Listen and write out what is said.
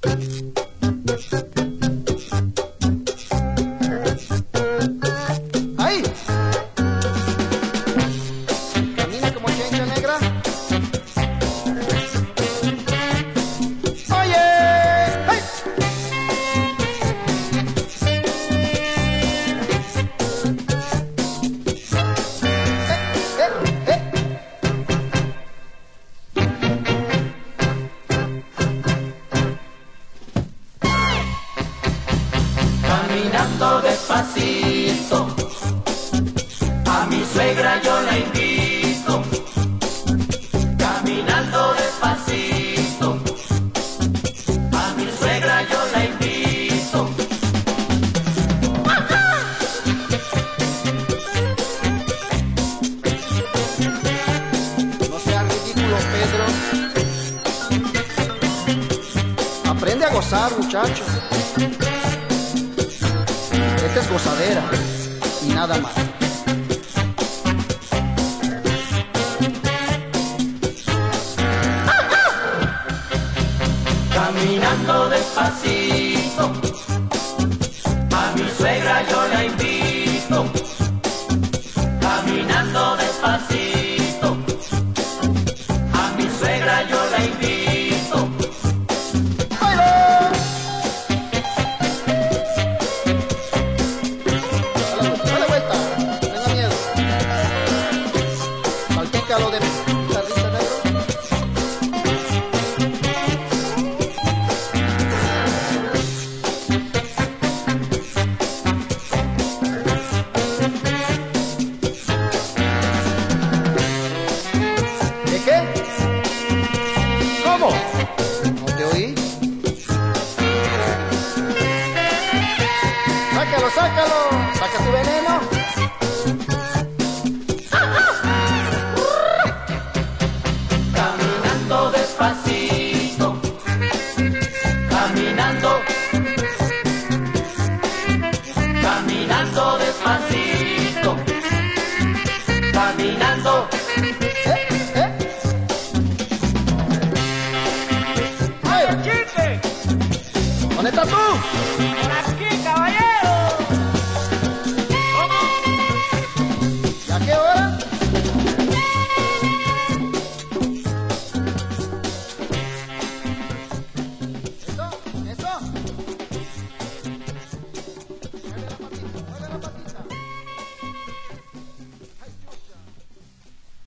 Ahí. Camina como chencha negra. Oye. ¡Hey! Caminando despacito, a mi suegra yo la invito. Caminando despacito, a mi suegra yo la invito. No seas ridículo, Pedro. Aprende a gozar, muchacho. Esta es gozadera y nada más. Caminando despacito, a mi suegra yo la invito. Caminando despacito, a mi suegra yo la invito. ¡Baila! Dale vuelta, no tenga miedo. Salpícalo de guitarrita negro. ¿De qué? ¿Cómo? ¿No te oí? Sácalo, sácalo. Saca tu veneno. Caminando despacito, caminando, caminando despacito, caminando. ¡Ay! ¿Dónde estás tú?